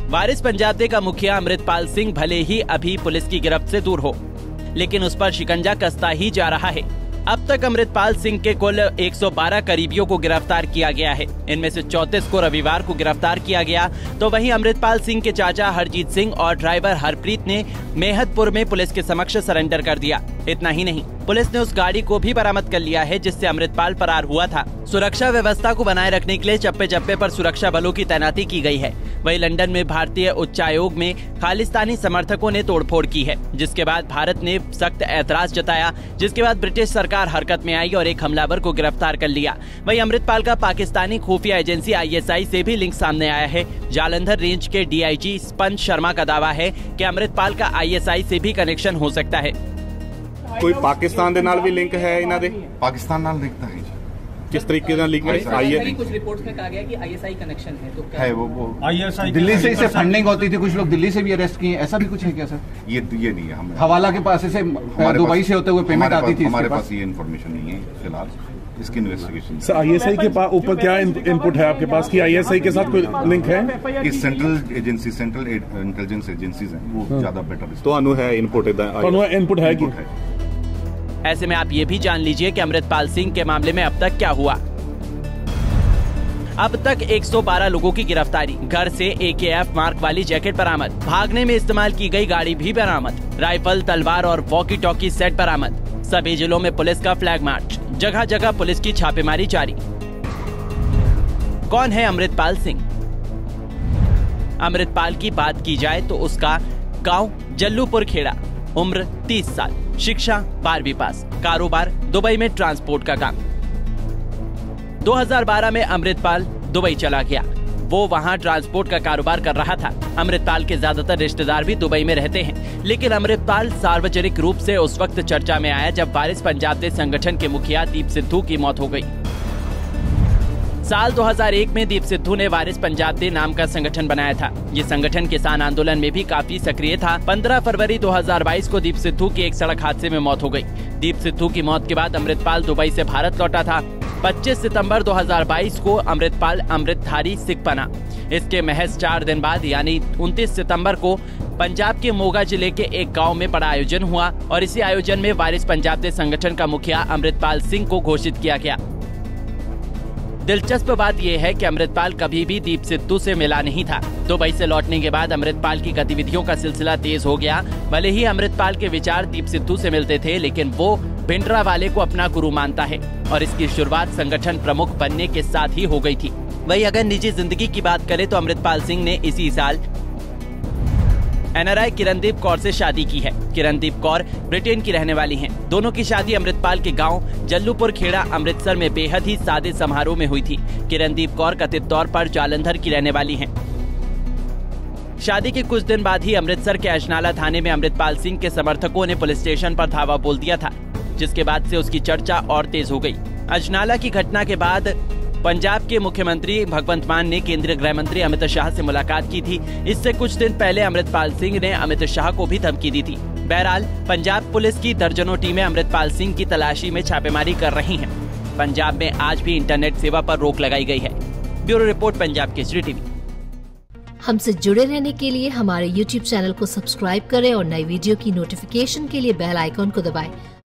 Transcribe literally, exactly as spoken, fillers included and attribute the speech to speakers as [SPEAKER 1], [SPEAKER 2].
[SPEAKER 1] वारिस पंजाबी का मुखिया अमृतपाल सिंह भले ही अभी पुलिस की गिरफ्त से दूर हो, लेकिन उस पर शिकंजा कसता ही जा रहा है। अब तक अमृतपाल सिंह के कुल एक सौ बारह करीबियों को गिरफ्तार किया गया है। इनमें से चौंतीस को रविवार को गिरफ्तार किया गया, तो वहीं अमृतपाल सिंह के चाचा हरजीत सिंह और ड्राइवर हरप्रीत ने मेहतपुर में पुलिस के समक्ष सरेंडर कर दिया। इतना ही नहीं, पुलिस ने उस गाड़ी को भी बरामद कर लिया है जिससे अमृतपाल फरार हुआ था। सुरक्षा व्यवस्था को बनाए रखने के लिए चप्पे चप्पे पर सुरक्षा बलों की तैनाती की गई है। वहीं लंदन में भारतीय उच्चायोग में खालिस्तानी समर्थकों ने तोड़फोड़ की है, जिसके बाद भारत ने सख्त ऐतराज जताया, जिसके बाद ब्रिटिश सरकार हरकत में आई और एक हमलावर को गिरफ्तार कर लिया। वहीं अमृतपाल का पाकिस्तानी खुफिया एजेंसी आई एस आई से भी लिंक सामने आया है। जालंधर रेंज के D I G Swapan Sharma का दावा है कि अमृतपाल का आई एस आई से भी कनेक्शन हो सकता है।
[SPEAKER 2] कोई पाकिस्तान दे नाल भी लिंक है इन्हां दे?
[SPEAKER 3] पाकिस्तान नाल लिंक है।
[SPEAKER 2] किस तरीके का लिंक है?
[SPEAKER 4] आई कुछ रिपोर्ट्स में कहा गया कि आई एस आई कनेक्शन है, तो क्या
[SPEAKER 3] है वो वो
[SPEAKER 5] आई एस आई
[SPEAKER 6] दिल्ली से इसे फंडिंग होती थी, कुछ लोग दिल्ली से भी अरेस्ट किए, ऐसा भी कुछ है क्या सर?
[SPEAKER 3] ये ये नहीं है, हम
[SPEAKER 6] हवाला के पास से दुबई से होते हुए पेमेंट आती थी।
[SPEAKER 3] हमारे पास ये इन्फॉर्मेशन नहीं है फिलहाल, इसकी investigation.
[SPEAKER 2] Sir I S I के पास ऊपर क्या इनपुट है आपके पास कि आई एस आई के साथ कोई लिंक है?
[SPEAKER 3] कि central agency central intelligence agencies हैं वो ज्यादा बेटर।
[SPEAKER 2] तो अनु है इनपुट इनपुट है कि
[SPEAKER 1] ऐसे में आप ये भी जान लीजिए कि अमृतपाल सिंह के मामले में अब तक क्या हुआ। अब तक एक सौ बारह लोगों की गिरफ्तारी, घर से ए के एफ मार्क वाली जैकेट बरामद, भागने में इस्तेमाल की गई गाड़ी भी बरामद, राइफल, तलवार और वॉकी टॉकी सेट बरामद। सभी जिलों में पुलिस का फ्लैग मार्च, जगह जगह पुलिस की छापेमारी जारी। कौन है अमृतपाल सिंह? अमृतपाल की बात की जाए तो उसका गांव जल्लूपुर खेड़ा, उम्र तीस साल, शिक्षा बारहवीं पास, कारोबार दुबई में ट्रांसपोर्ट का काम। दो हज़ार बारह में अमृतपाल दुबई चला गया। वो वहां ट्रांसपोर्ट का कारोबार कर रहा था। अमृतपाल के ज्यादातर रिश्तेदार भी दुबई में रहते हैं, लेकिन अमृतपाल सार्वजनिक रूप से उस वक्त चर्चा में आया जब वारिस पंजाबी संगठन के मुखिया दीप सिद्धू की मौत हो गई। साल दो हज़ार एक में दीप सिद्धू ने वारिस पंजाबी नाम का संगठन बनाया था। ये संगठन किसान आंदोलन में भी काफी सक्रिय था। पंद्रह फरवरी दो हज़ार बाईस को दीप सिद्धू की एक सड़क हादसे में मौत हो गई। दीप सिद्धू की मौत के बाद अमृतपाल दुबई से भारत लौटा था। पच्चीस सितंबर दो हज़ार बाईस को अमृतपाल अमृतधारी सिख बना। इसके महज चार दिन बाद यानी उनतीस सितंबर को पंजाब के मोगा जिले के एक गांव में बड़ा आयोजन हुआ और इसी आयोजन में वारिस पंजाबी संगठन का मुखिया अमृतपाल सिंह को घोषित किया गया। दिलचस्प बात यह है कि अमृतपाल कभी भी दीप सिद्धू से मिला नहीं था। दुबई से लौटने के बाद अमृतपाल की गतिविधियों का सिलसिला तेज हो गया। भले ही अमृतपाल के विचार दीप सिद्धू से मिलते थे, लेकिन वो भिंडरावाले को अपना गुरु मानता है और इसकी शुरुआत संगठन प्रमुख बनने के साथ ही हो गई थी। वहीं अगर निजी जिंदगी की बात करें तो अमृतपाल सिंह ने इसी साल N R I Kirandeep Kaur से शादी की है। किरणदीप कौर ब्रिटेन की रहने वाली हैं। दोनों की शादी अमृतपाल के गांव जल्लूपुर खेड़ा अमृतसर में बेहद ही सादे समारोह में हुई थी। किरणदीप कौर कथित तौर पर जालंधर की रहने वाली हैं। शादी के कुछ दिन बाद ही अमृतसर के अजनाला थाने में अमृतपाल सिंह के समर्थकों ने पुलिस स्टेशन पर धावा बोल दिया था, जिसके बाद से उसकी चर्चा और तेज हो गई। अजनाला की घटना के बाद पंजाब के मुख्यमंत्री भगवंत मान ने केंद्रीय गृह मंत्री अमित शाह से मुलाकात की थी। इससे कुछ दिन पहले अमृतपाल सिंह ने अमित शाह को भी धमकी दी थी। बहरहाल पंजाब पुलिस की दर्जनों टीमें अमृतपाल सिंह की तलाशी में छापेमारी कर रही हैं। पंजाब में आज भी इंटरनेट सेवा पर रोक लगाई गई है। Bureau report, Punjab Kesari TV.
[SPEAKER 7] हमसे जुड़े रहने के लिए हमारे यूट्यूब चैनल को सब्सक्राइब करें और नई वीडियो की नोटिफिकेशन के लिए बेल आइकॉन को दबाएं।